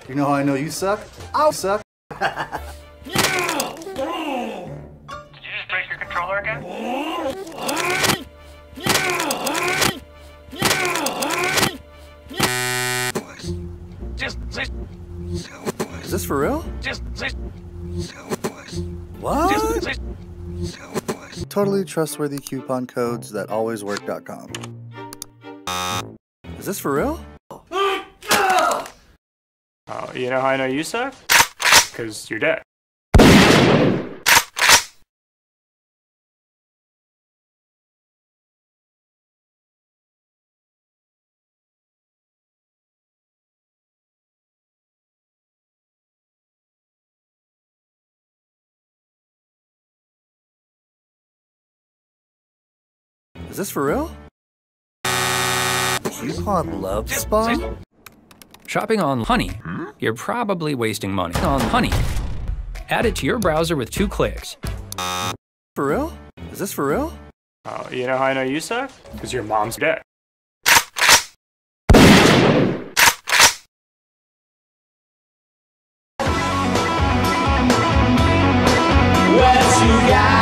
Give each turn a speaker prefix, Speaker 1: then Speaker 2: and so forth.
Speaker 1: You know how I know you suck? I'll suck.
Speaker 2: Did you just break your controller again?
Speaker 1: Is this for real? What? Totally trustworthy coupon codes that alwayswork.com. Is this for real?
Speaker 2: Oh, you know how I know you suck? Because you're dead.
Speaker 1: Is this for real? Coupon Love Spa?
Speaker 3: Shopping on Honey. You're probably wasting money on Honey. Add it to your browser with 2 clicks.
Speaker 1: For real? Is this for real?
Speaker 2: Oh, you know how I know you suck? Because your mom's dead.
Speaker 4: What you got?